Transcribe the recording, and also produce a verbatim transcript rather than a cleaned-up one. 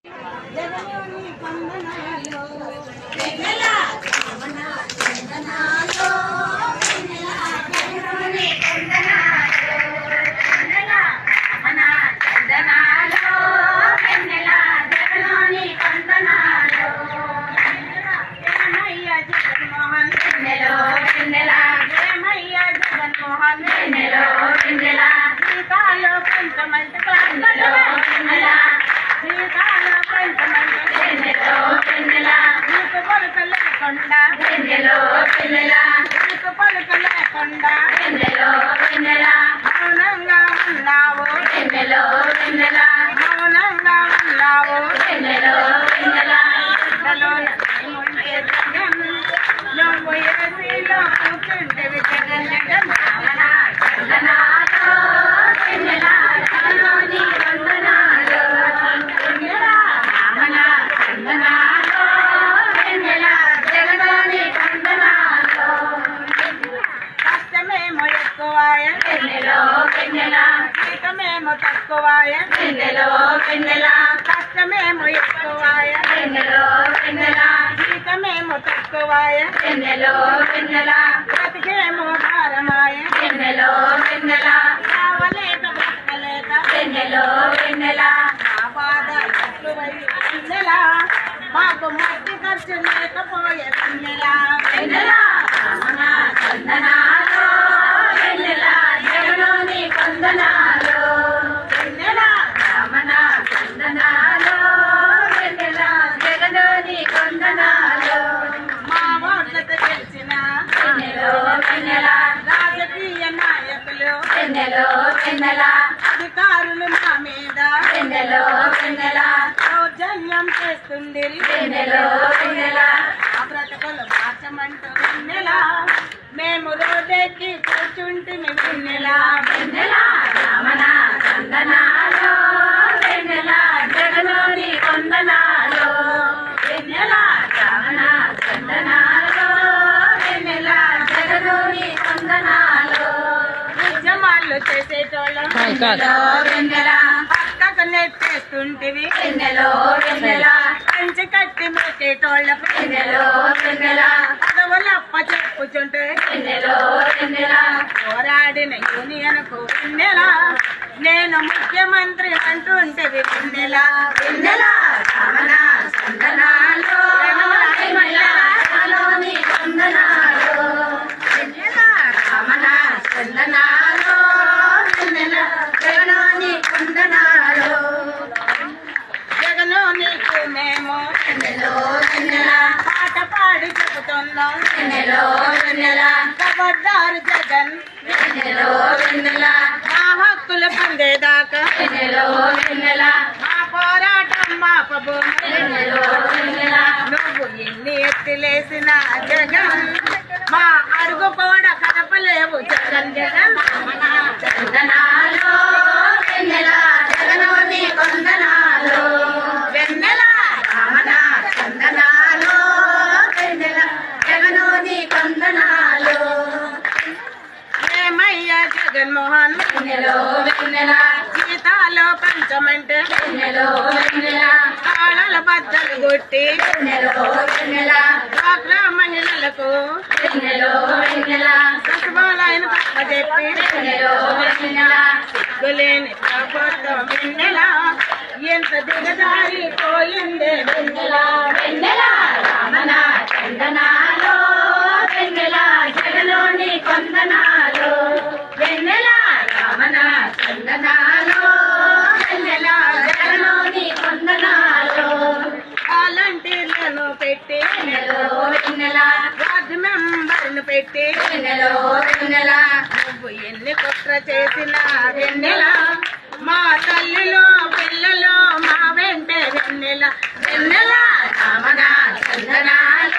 అధికారులు మా మీద దౌర్జన్యం చేస్తుండిరి బ్రతకలు మార్చమంటూ వెన్నెల మేము రోడ్డెక్కి కూర్చుంటిమి వెన్నెల జగనోని వందనాలు వెన్నెల వెన్నెల జగనోని వందనాలు ఉద్యమాలు చేసేటోళ్ళం పక్కకు నెట్టేస్తుంటివి కంచి కట్టి పెట్టేటోళ్ళం పదవులప్ప చెప్పుచుంటే పోరాడిన యూనియన్ కు వెన్నెల నేను ముఖ్యమంత్రి అంటుంటే వెన్నెల వెన్నెల జగను నీకు మేము పాట పాడి చెబుతున్నాం ఖబర్దారు జగన్ మా హక్కులు పొందేదాకా మా పోరాటం మాపబో నువ్వు ఎన్ని ఎత్తిలేసిన జగన్ మా అడుగు కూడా కదపలేవు జగన్ జగన్ జగనోని వందనాలు వెన్నెల జగనోని వందనాలు ఏమయ్యా జగన్మోహన్ గీతాలో పంచమంటే కాళ్ళ బద్దలు కొట్టి డ్వాక్రా మహిళలకు సచివాలయం పక్క చెప్పి సిగ్గులేని ప్రభుత్వం వెన్నెల ఎంత దిగజారి పోయిందే వెన్నెల వెన్నెల వెన్నెల జగనోని వందనాలు వెన్నెల వెన్నెల జగనోని వందనాలు వాలంటీర్లను పెట్టి వార్డు మెంబర్ను పెట్టి నువ్వు ఎన్ని కుట్ర చేసినా వెన్నెల మా తల్లిలో పిల్లలు మా వెంటే వెన్నెల వెన్నెల చందనాలు